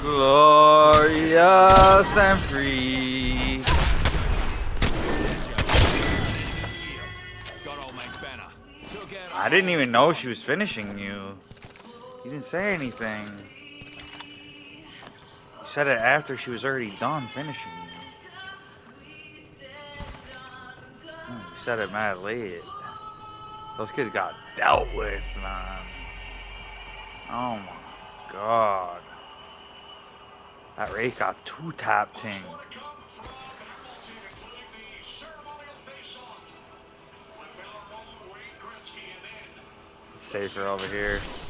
Glorious and free. I didn't even know she was finishing you. You didn't say anything. You said it after she was already done finishing you. You said it mad late. Those kids got dealt with, man. Oh my god. That Wraith got two tap ting. It's safer over here.